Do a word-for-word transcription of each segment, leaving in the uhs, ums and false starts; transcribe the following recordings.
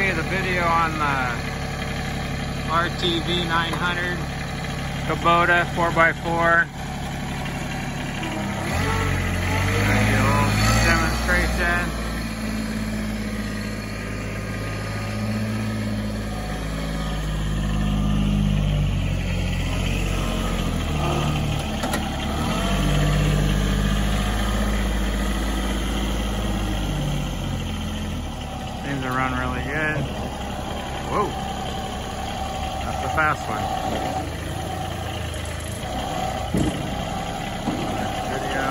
Okay, the video on the R T V nine hundred Kubota four by four. A little demonstration. Seems to run really good. Whoa, that's a fast one. Video.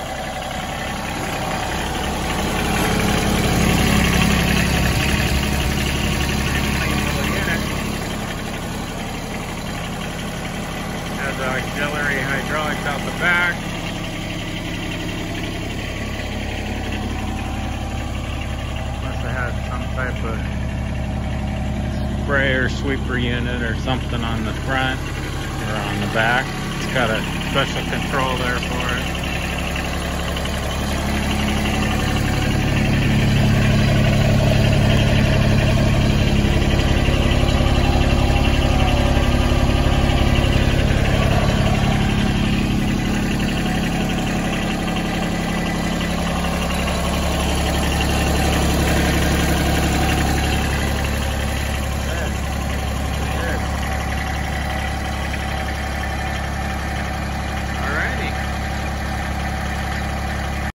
Has auxiliary hydraulics out the back. Had some type of sprayer sweeper unit or something on the front or on the back. It's got a special control there for it.